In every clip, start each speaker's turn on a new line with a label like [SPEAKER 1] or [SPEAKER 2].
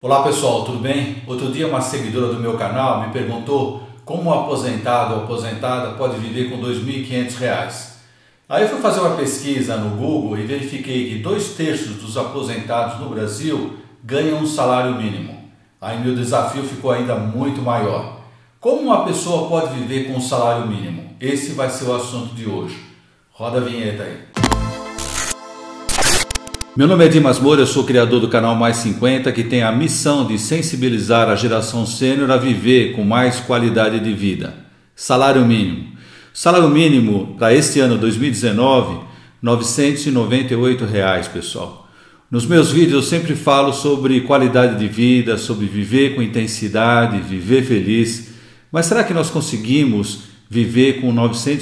[SPEAKER 1] Olá pessoal, tudo bem? Outro dia uma seguidora do meu canal me perguntou como um aposentado ou aposentada pode viver com R$ 2.500. Aí eu fui fazer uma pesquisa no Google e verifiquei que 2/3 dos aposentados no Brasil ganham um salário mínimo. Aí meu desafio ficou ainda muito maior. Como uma pessoa pode viver com um salário mínimo? Esse vai ser o assunto de hoje. Roda a vinheta aí. Meu nome é Dimas Moura, eu sou criador do canal Mais 50, que tem a missão de sensibilizar a geração sênior a viver com mais qualidade de vida. Salário mínimo. Salário mínimo para este ano 2019, R$ 998, pessoal. Nos meus vídeos eu sempre falo sobre qualidade de vida, sobre viver com intensidade, viver feliz. Mas será que nós conseguimos viver com R$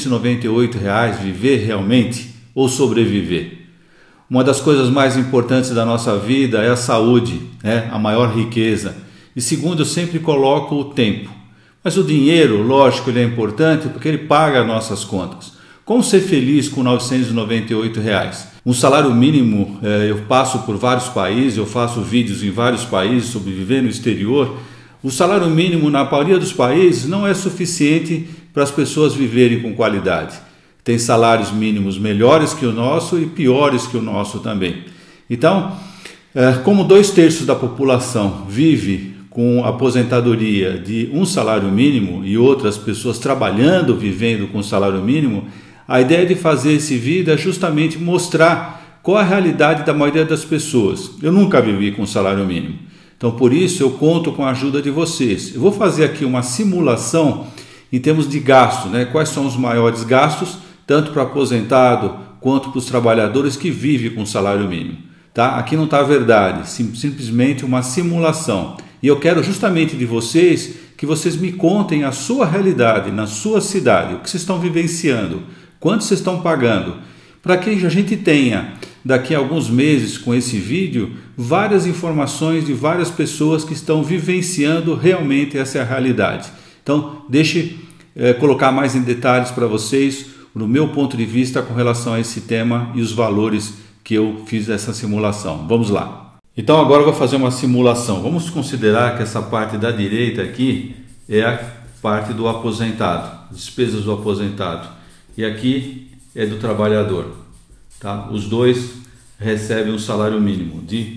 [SPEAKER 1] 998, viver realmente ou sobreviver? Uma das coisas mais importantes da nossa vida é a saúde, a maior riqueza. E segundo, eu sempre coloco o tempo. Mas o dinheiro, lógico, ele é importante porque ele paga as nossas contas. Como ser feliz com R$ 998? Um salário mínimo, eu passo por vários países, eu faço vídeos em vários países sobre viver no exterior. O salário mínimo na maioria dos países não é suficiente para as pessoas viverem com qualidade. Tem salários mínimos melhores que o nosso e piores que o nosso também. Então, como 2/3 da população vive com aposentadoria de um salário mínimo e outras pessoas trabalhando, vivendo com salário mínimo, a ideia de fazer esse vídeo é justamente mostrar qual a realidade da maioria das pessoas. Eu nunca vivi com salário mínimo, então por isso eu conto com a ajuda de vocês. Eu vou fazer aqui uma simulação em termos de gasto, quais são os maiores gastos, tanto para aposentado quanto para os trabalhadores que vivem com salário mínimo. Tá? Aqui não está a verdade, simplesmente uma simulação. E eu quero justamente de vocês que vocês me contem a sua realidade, na sua cidade, o que vocês estão vivenciando, quanto vocês estão pagando, para que a gente tenha, daqui a alguns meses com esse vídeo, várias informações de várias pessoas que estão vivenciando realmente essa realidade. Então, deixe colocar mais em detalhes para vocês, no meu ponto de vista com relação a esse tema e os valores que eu fiz essa simulação. Vamos lá. Então agora eu vou fazer uma simulação. Vamos considerar que essa parte da direita aqui é a parte do aposentado, despesas do aposentado. E aqui é do trabalhador. Tá? Os dois recebem um salário mínimo de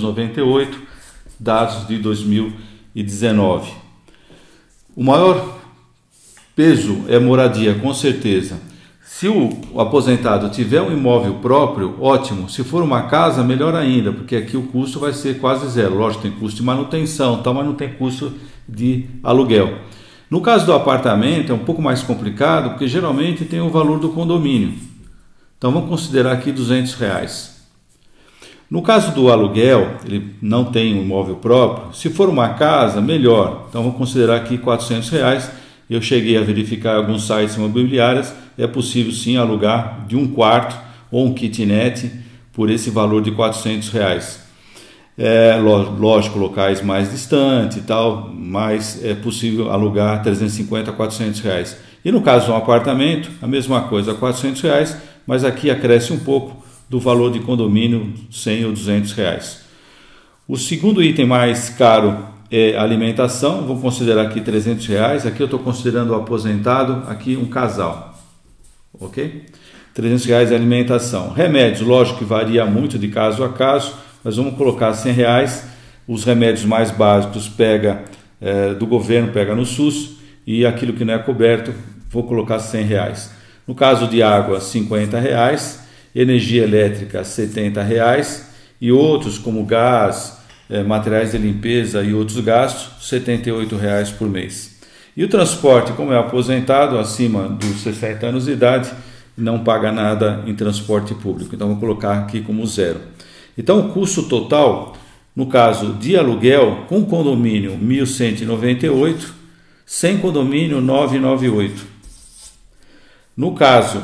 [SPEAKER 1] 998, dados de 2019. O maior peso é moradia, com certeza. Se o aposentado tiver um imóvel próprio, ótimo. Se for uma casa, melhor ainda, porque aqui o custo vai ser quase zero. Lógico, tem custo de manutenção, mas não tem custo de aluguel. No caso do apartamento é um pouco mais complicado, porque geralmente tem o valor do condomínio. Então vamos considerar aqui R$ 200. No caso do aluguel, ele não tem um imóvel próprio. Se for uma casa, melhor. Então vamos considerar aqui R$ 400. Eu cheguei a verificar alguns sites imobiliários, é possível sim alugar de um quarto ou um kitnet por esse valor de R$ 400. Lógico, locais mais distantes e tal, mas é possível alugar 350 a R$ 400. E no caso de um apartamento, a mesma coisa, R$ 400, mas aqui acresce um pouco do valor de condomínio, 100 ou R$ 200. O segundo item mais caro é alimentação, vou considerar aqui R$ 300, aqui eu estou considerando o aposentado, aqui um casal, ok? R$ 300 é alimentação. Remédios, lógico que varia muito de caso a caso, mas vamos colocar R$ 100, os remédios mais básicos pega do governo, pega no SUS, e aquilo que não é coberto, vou colocar R$ 100. No caso de água, R$ 50, energia elétrica R$ 70, e outros como gás, materiais de limpeza e outros gastos, R$ 78 por mês. E o transporte, como é aposentado acima dos 60 anos de idade, não paga nada em transporte público. Então vou colocar aqui como zero. Então o custo total, no caso de aluguel, com condomínio R$ 1.198, sem condomínio R$ 998. No caso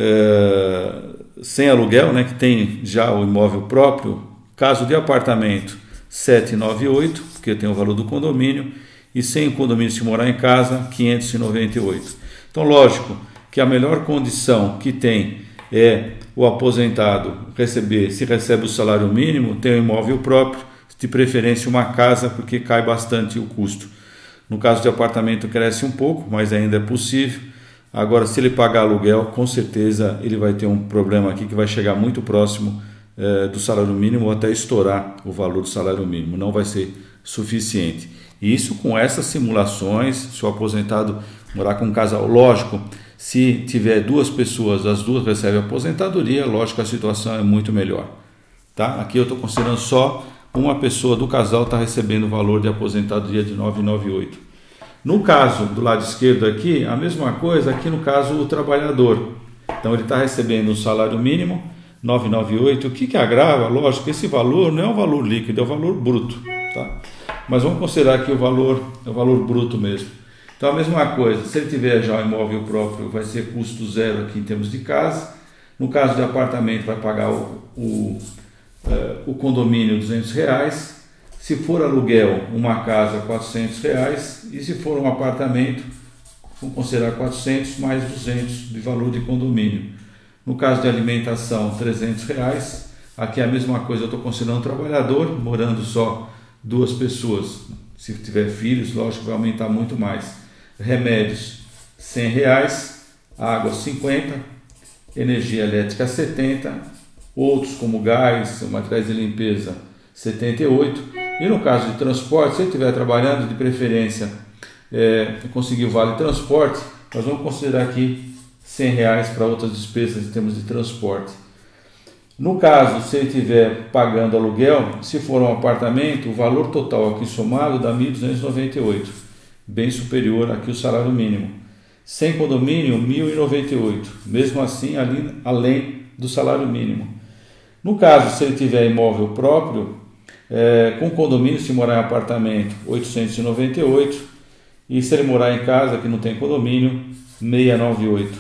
[SPEAKER 1] sem aluguel, que tem já o imóvel próprio, caso de apartamento, 798, porque tem o valor do condomínio, e sem o condomínio, se morar em casa, 598. Então, lógico que a melhor condição que tem é o aposentado receber, se recebe o salário mínimo, tem um imóvel próprio, de preferência uma casa, porque cai bastante o custo. No caso de apartamento cresce um pouco, mas ainda é possível. Agora, se ele pagar aluguel, com certeza ele vai ter um problema aqui que vai chegar muito próximo do salário mínimo ou até estourar o valor do salário mínimo. Não vai ser suficiente. Isso com essas simulações, se o aposentado morar com um casal, lógico, se tiver duas pessoas, as duas recebem aposentadoria, lógico, a situação é muito melhor. Tá? Aqui eu estou considerando só uma pessoa do casal está recebendo o valor de aposentadoria de 998. No caso do lado esquerdo aqui, a mesma coisa, aqui no caso o trabalhador. Então ele está recebendo um salário mínimo, 998. O que agrava? Lógico que esse valor não é o valor líquido, é o valor bruto. Tá? Mas vamos considerar que o valor é o valor bruto mesmo. Então a mesma coisa, se ele tiver já o imóvel próprio, vai ser custo zero aqui em termos de casa. No caso de apartamento, vai pagar o condomínio R$200. Se for aluguel, uma casa R$400. E se for um apartamento, vamos considerar 400 mais 200 de valor de condomínio. No caso de alimentação, R$300. Aqui é a mesma coisa, eu estou considerando um trabalhador, morando só duas pessoas. Se tiver filhos, lógico, vai aumentar muito mais. Remédios, R$100. Água, 50. Energia elétrica, 70. Outros como gás, materiais de limpeza, 78. E no caso de transporte, se ele estiver trabalhando, de preferência, conseguir o vale transporte, nós vamos considerar aqui R$100 para outras despesas em termos de transporte. No caso, se ele estiver pagando aluguel, se for um apartamento, o valor total aqui somado dá 1.298, bem superior aqui o salário mínimo. Sem condomínio, 1.098, mesmo assim além do salário mínimo. No caso, se ele tiver imóvel próprio, com condomínio, se morar em apartamento, 898, e se ele morar em casa que não tem condomínio, 698.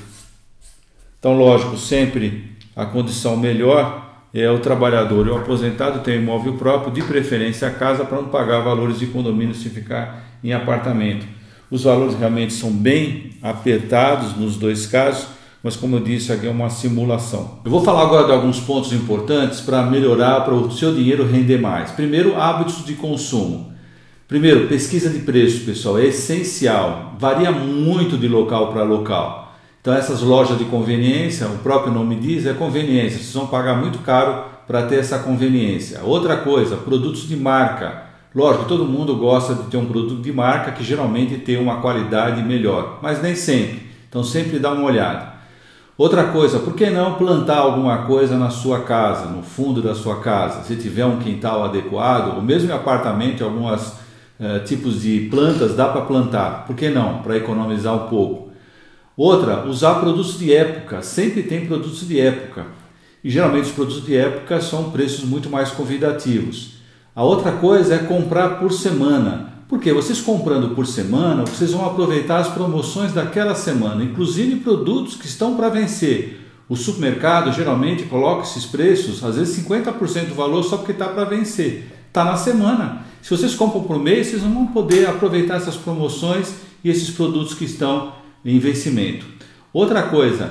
[SPEAKER 1] Então, lógico, sempre a condição melhor é o trabalhador e o aposentado tem imóvel próprio, de preferência a casa, para não pagar valores de condomínio se ficar em apartamento. Os valores realmente são bem apertados nos dois casos, mas como eu disse, aqui é uma simulação. Eu vou falar agora de alguns pontos importantes para melhorar, para o seu dinheiro render mais. Primeiro, hábitos de consumo. Primeiro, pesquisa de preços, pessoal, é essencial. Varia muito de local para local. Então essas lojas de conveniência, o próprio nome diz, é conveniência. Vocês vão pagar muito caro para ter essa conveniência. Outra coisa, produtos de marca. Lógico, todo mundo gosta de ter um produto de marca que geralmente tem uma qualidade melhor, mas nem sempre. Então sempre dá uma olhada. Outra coisa, por que não plantar alguma coisa na sua casa, no fundo da sua casa? Se tiver um quintal adequado, ou mesmo em apartamento, alguns tipos de plantas dá para plantar. Por que não? Para economizar um pouco. Outra, usar produtos de época. Sempre tem produtos de época. E geralmente os produtos de época são preços muito mais convidativos. A outra coisa é comprar por semana. Porque vocês comprando por semana, vocês vão aproveitar as promoções daquela semana, inclusive produtos que estão para vencer. O supermercado geralmente coloca esses preços, às vezes 50% do valor só porque está para vencer. Está na semana. Se vocês compram por mês, vocês não vão poder aproveitar essas promoções e esses produtos que estão em vencimento. Outra coisa,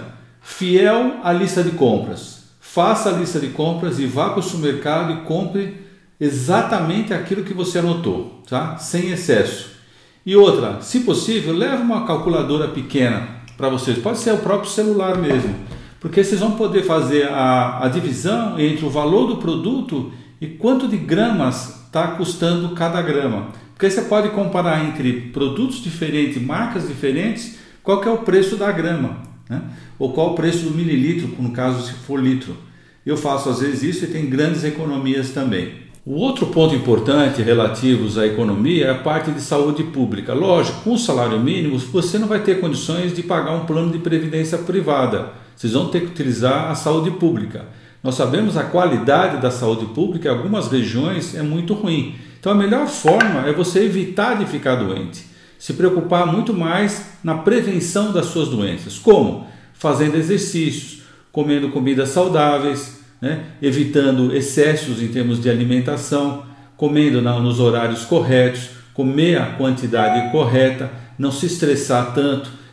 [SPEAKER 1] fiel à lista de compras. Faça a lista de compras e vá para o supermercado e compre exatamente aquilo que você anotou, tá? Sem excesso. E outra, se possível, leve uma calculadora pequena para vocês. Pode ser o próprio celular mesmo, porque vocês vão poder fazer a divisão entre o valor do produto e quanto de gramas está custando cada grama. Porque você pode comparar entre produtos diferentes, marcas diferentes, qual que é o preço da grama, né? Ou qual o preço do mililitro, no caso se for litro. Eu faço às vezes isso e tem grandes economias também. O outro ponto importante relativos à economia é a parte de saúde pública. Lógico, com o salário mínimo você não vai ter condições de pagar um plano de previdência privada. Vocês vão ter que utilizar a saúde pública. Nós sabemos a qualidade da saúde pública em algumas regiões é muito ruim. Então a melhor forma é você evitar de ficar doente. Se preocupar muito mais na prevenção das suas doenças. Como? Fazendo exercícios, comendo comidas saudáveis, evitando excessos em termos de alimentação, comendo nos horários corretos, comer a quantidade correta, não se estressar tanto,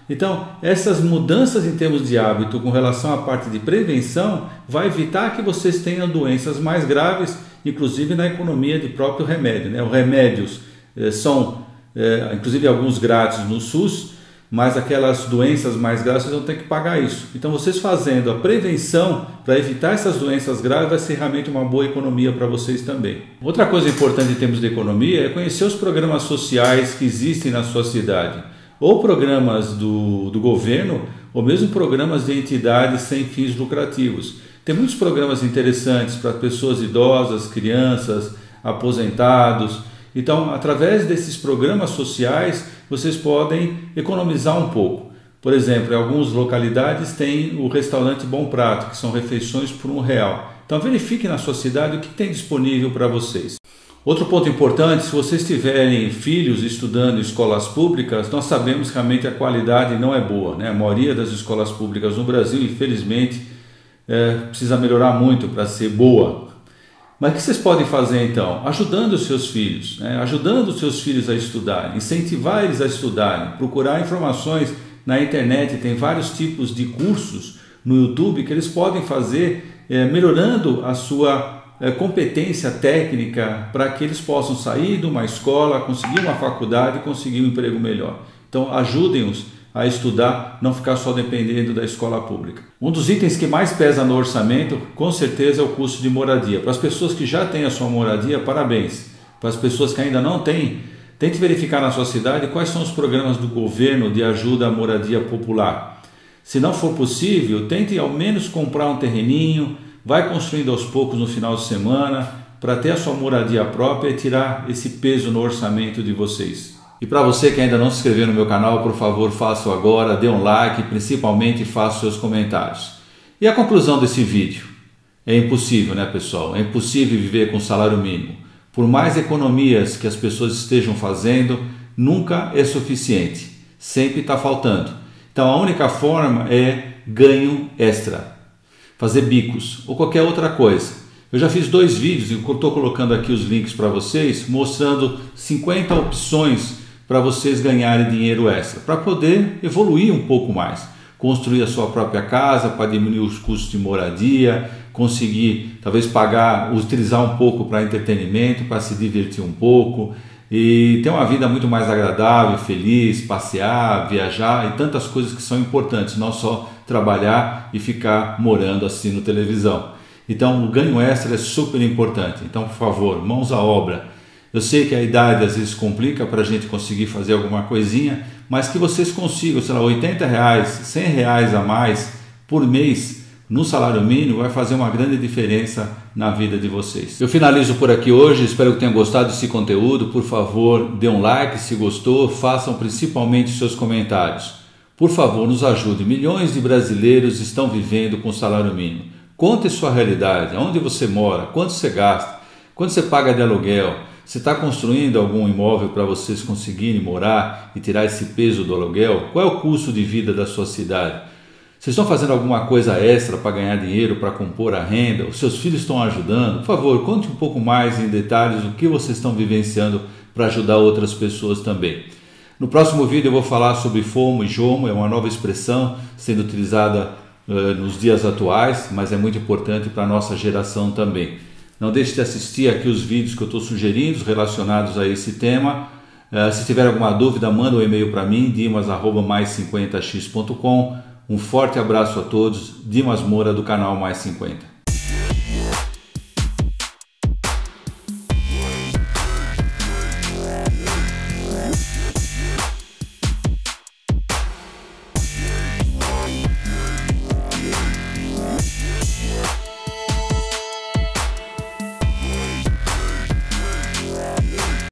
[SPEAKER 1] Então, essas mudanças em termos de hábito com relação à parte de prevenção vai evitar que vocês tenham doenças mais graves, inclusive na economia de próprio remédio, né? Os remédios são, inclusive alguns grátis no SUS, mas aquelas doenças mais graves vocês vão ter que pagar isso. Então, vocês fazendo a prevenção para evitar essas doenças graves vai ser realmente uma boa economia para vocês também. Outra coisa importante em termos de economia é conhecer os programas sociais que existem na sua cidade, ou programas do governo, ou mesmo programas de entidades sem fins lucrativos. Tem muitos programas interessantes para pessoas idosas, crianças, aposentados. Então, através desses programas sociais, vocês podem economizar um pouco. Por exemplo, em algumas localidades tem o restaurante Bom Prato, que são refeições por R$1. Então, verifique na sua cidade o que tem disponível para vocês. Outro ponto importante, se vocês tiverem filhos estudando em escolas públicas, nós sabemos que realmente a qualidade não é boa, né? A maioria das escolas públicas no Brasil, infelizmente, precisa melhorar muito para ser boa. Mas o que vocês podem fazer então? Ajudando os seus filhos, né? Ajudando os seus filhos a estudarem, incentivar eles a estudarem, procurar informações na internet, tem vários tipos de cursos no YouTube que eles podem fazer, melhorando a sua competência técnica para que eles possam sair de uma escola, conseguir uma faculdade e conseguir um emprego melhor. Então ajudem-os a estudar, não ficar só dependendo da escola pública. Um dos itens que mais pesa no orçamento, com certeza, é o custo de moradia. Para as pessoas que já têm a sua moradia, parabéns. Para as pessoas que ainda não têm, tente verificar na sua cidade quais são os programas do governo de ajuda à moradia popular. Se não for possível, tente ao menos comprar um terreninho, vai construindo aos poucos no final de semana, para ter a sua moradia própria e tirar esse peso no orçamento de vocês. E para você que ainda não se inscreveu no meu canal, por favor, faça-o agora, dê um like e principalmente faça seus comentários. E a conclusão desse vídeo? É impossível, né, pessoal? É impossível viver com salário mínimo. Por mais economias que as pessoas estejam fazendo, nunca é suficiente. Sempre está faltando. Então a única forma é ganho extra. Fazer bicos ou qualquer outra coisa. Eu já fiz 2 vídeos e estou colocando aqui os links para vocês, mostrando 50 opções para vocês ganharem dinheiro extra, para poder evoluir um pouco mais, construir a sua própria casa, para diminuir os custos de moradia, conseguir talvez pagar, utilizar um pouco para entretenimento, para se divertir um pouco e ter uma vida muito mais agradável, feliz, passear, viajar e tantas coisas que são importantes, não só trabalhar e ficar morando assistindo televisão. Então o ganho extra é super importante, então por favor, mãos à obra. Eu sei que a idade às vezes complica para a gente conseguir fazer alguma coisinha, mas que vocês consigam, sei lá, R$80, R$100 a mais por mês no salário mínimo vai fazer uma grande diferença na vida de vocês. Eu finalizo por aqui hoje, espero que tenham gostado desse conteúdo. Por favor, dê um like se gostou, façam principalmente seus comentários. Por favor, nos ajude. Milhões de brasileiros estão vivendo com salário mínimo. Conte sua realidade, onde você mora, quanto você gasta, quanto você paga de aluguel. Você está construindo algum imóvel para vocês conseguirem morar e tirar esse peso do aluguel? Qual é o custo de vida da sua cidade? Vocês estão fazendo alguma coisa extra para ganhar dinheiro, para compor a renda? Os seus filhos estão ajudando? Por favor, conte um pouco mais em detalhes o que vocês estão vivenciando para ajudar outras pessoas também. No próximo vídeo eu vou falar sobre FOMO e JOMO, é uma nova expressão sendo utilizada nos dias atuais, mas é muito importante para a nossa geração também. Não deixe de assistir aqui os vídeos que eu estou sugerindo relacionados a esse tema. Se tiver alguma dúvida, manda um e-mail para mim, dimas@mais50x.com. Um forte abraço a todos. Dimas Moura do canal Mais 50.